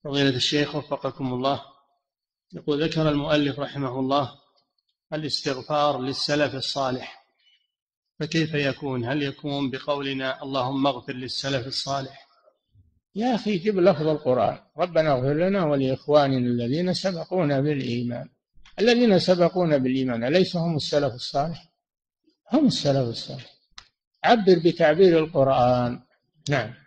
فضيلة الشيخ وفقكم الله، يقول ذكر المؤلف رحمه الله الاستغفار للسلف الصالح، فكيف يكون؟ هل يكون بقولنا اللهم اغفر للسلف الصالح؟ يا أخي جب لفظ القرآن: ربنا اغفر لنا ولإخواننا الذين سبقونا بالإيمان. الذين سبقونا بالإيمان أليس هم السلف الصالح؟ هم السلف الصالح. عبر بتعبير القرآن. نعم.